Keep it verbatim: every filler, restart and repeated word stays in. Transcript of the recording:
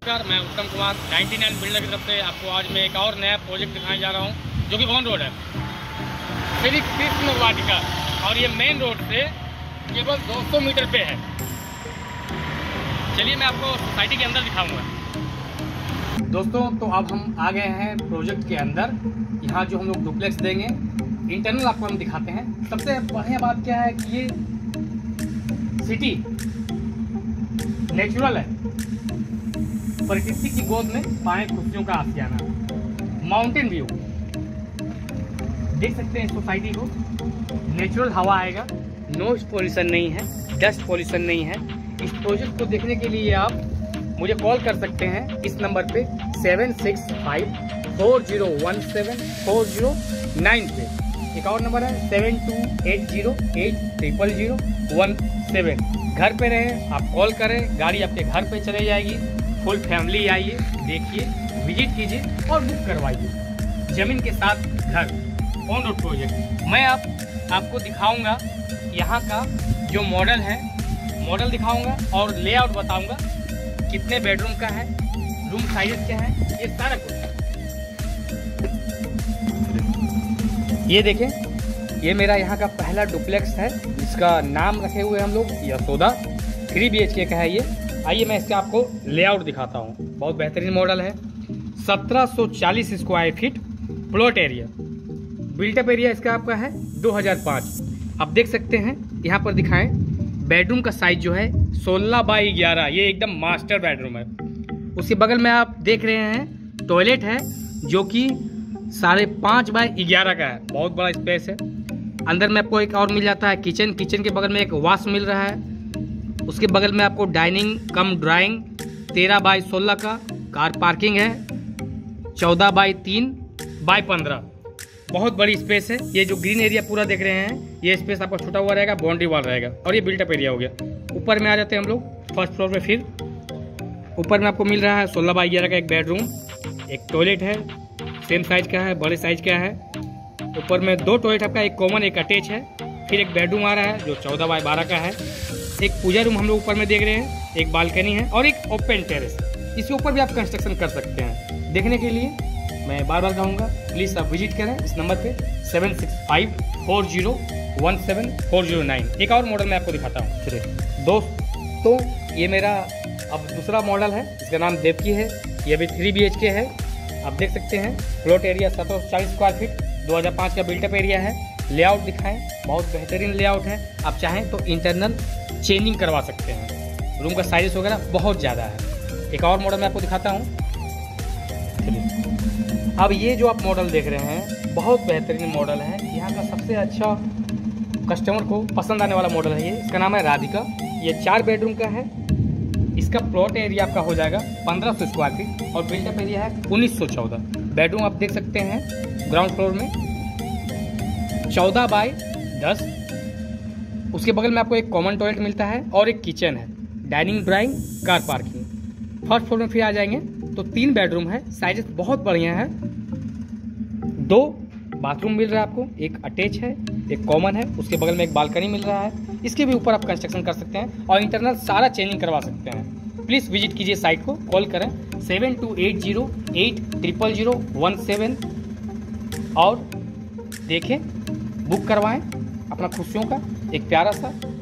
नमस्कार, मैं उत्तम कुमार नाइन्टी नाइन बिल्डर की तरफ से आपको आज मैं एक और नया प्रोजेक्ट दिखाने जा रहा हूं जो कि ऑन रोड है, श्री कृष्ण वाटिका। और ये मेन रोड से केवल दो सौ मीटर पे है। चलिए मैं आपको सोसाइटी के अंदर दिखाऊंगा। दोस्तों, तो अब हम आ गए हैं प्रोजेक्ट के अंदर। यहाँ जो हम लोग डुप्लेक्स देंगे, इंटरनल आपको हम दिखाते हैं। सबसे बढ़िया बात क्या है कि ये सिटी नेचुरल है, प्रकृति की गोद में पाए खुशियों का आशियाना, माउंटेन व्यू देख सकते हैं। इस सोसाइटी को नेचुरल हवा आएगा, नॉइज पॉल्यूशन नहीं है, डस्ट पॉल्यूशन नहीं है। इस प्रोजेक्ट को देखने के लिए आप मुझे कॉल कर सकते हैं इस नंबर पे seven six five four zero one seven four zero nine पे। एक और नंबर है seven two eight zero eight triple zero one seven. घर पे रहे आप कॉल करें, गाड़ी आपके घर पे चले जाएगी। फुल फैमिली आइए, देखिए, विजिट कीजिए और बुक करवाइए। जमीन के साथ घर, ऑन रोड प्रोजेक्ट। मैं आप आपको दिखाऊंगा यहाँ का जो मॉडल है, मॉडल दिखाऊंगा और लेआउट बताऊंगा, कितने बेडरूम का है, रूम साइज क्या है, ये सारा कुछ। ये देखें, ये मेरा यहाँ का पहला डुप्लेक्स है। इसका नाम रखे हुए हम लोग यशोदा। थ्री बी एच के का है ये। आइए मैं इसका आपको लेआउट दिखाता हूँ। बहुत बेहतरीन मॉडल है। सत्रह सौ चालीस square feet plot area. Built up area इसका आपका है दो हज़ार पाँच। आप देख सकते हैं, यहाँ पर दिखाएं, बेडरूम का साइज जो है सोलह बाई ग्यारह। ये एकदम मास्टर बेडरूम है। उसके बगल में आप देख रहे हैं टॉयलेट है जो कि साढ़े पाँच बाई ग्यारह का है। बहुत बड़ा स्पेस है। अंदर में आपको एक और मिल जाता है किचन। किचन के बगल में एक वॉश मिल रहा है। उसके बगल में आपको डाइनिंग कम ड्राइंग तेरह बाई सोलह का। कार पार्किंग है चौदह बाई तीन बाई पंद्रह। बहुत बड़ी स्पेस है। ये जो ग्रीन एरिया पूरा देख रहे हैं, ये स्पेस आपका छूटा हुआ रहेगा, बाउंड्री वॉल रहेगा। और ये बिल्टअप एरिया हो गया। ऊपर में आ जाते हैं हम लोग फर्स्ट फ्लोर पे। फिर ऊपर में आपको मिल रहा है सोलह बाई ग्यारह का एक बेडरूम, एक टॉयलेट है, सेम साइज का है, बड़े साइज का है। ऊपर में दो टॉयलेट आपका, एक कॉमन एक अटैच है। फिर एक बेडरूम आ रहा है जो चौदह बाई बारह का है। एक पूजा रूम हम लोग ऊपर में देख रहे हैं, एक बालकनी है और एक ओपन टेरेस। इसके ऊपर भी आप कंस्ट्रक्शन कर सकते हैं। देखने के लिए मैं बार बार कहूँगा, प्लीज़ आप विजिट करें इस नंबर पे seven six five four zero one seven four zero nine. एक और मॉडल मैं आपको दिखाता हूँ। चलिए दोस्त, तो ये मेरा अब दूसरा मॉडल है। इसका नाम देवकी है। ये भी थ्री बी एच के है। आप देख सकते हैं प्लॉट एरिया सत्रह सौ चालीस स्क्वायर फीट, दो हज़ार पाँच का बिल्टअप एरिया है। लेआउट दिखाएं, बहुत बेहतरीन लेआउट है। आप चाहें तो इंटरनल चेंजिंग करवा सकते हैं। रूम का साइज वगैरह बहुत ज़्यादा है। एक और मॉडल मैं आपको दिखाता हूँ। अब ये जो आप मॉडल देख रहे हैं, बहुत बेहतरीन मॉडल है। यहाँ का सबसे अच्छा कस्टमर को पसंद आने वाला मॉडल है ये। इसका नाम है राधिका। ये चार बेडरूम का है। इसका प्लॉट एरिया आपका हो जाएगा पंद्रह सौ स्क्वायर फीट और बिल्टअप एरिया है उन्नीस सौ चौदह। बेडरूम आप देख सकते हैं ग्राउंड फ्लोर में चौदह बाई दस। उसके बगल में आपको एक कॉमन टॉयलेट मिलता है और एक किचन है, dining drawing car parking. First floor में फिर आ जाएंगे तो तीन बेडरूम है, साइजेस बहुत बढ़िया है। दो बाथरूम मिल रहा है आपको, एक अटैच है, एक कॉमन है। उसके बगल में एक बालकनी मिल रहा है। इसके भी ऊपर आप कंस्ट्रक्शन कर सकते हैं और इंटरनल सारा चेंजिंग करवा सकते हैं। प्लीज़ विजिट कीजिए साइट को, कॉल करें seven two eight zero eight triple zero one seven और देखें, बुक करवाएं अपना खुशियों का एक प्यारा सा